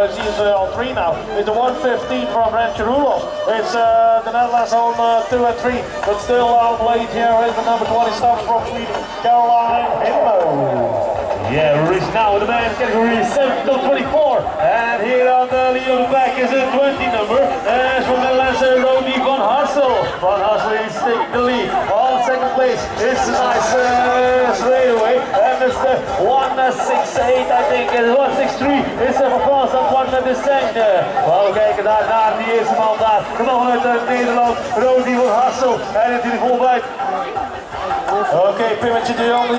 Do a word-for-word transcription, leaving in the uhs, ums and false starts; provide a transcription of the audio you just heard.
uh, she's uh, on three now. It's a one fifteen from Rancherullo. It's uh, the Netherlands on uh, two and three, but still out late here is the number twenty-seven from Sweden, Caroline Himmo. Yeah, we're reaching now with the men's category seven to twenty-four. And here on the lead of the back is a twenty number. And from the Netherlands, Rodi van Hassel. Van Hassel is taking the lead. On second place is a nice uh, straightaway. And it's the one six eight, I think, and one six three is er vervolgens aan one met de centen. We kijken daar naar die eerste man daar. Genomen uit uh, Nederland, Rodi van Hassel. En natuurlijk volbij. Okay, Pimmetje de Jong.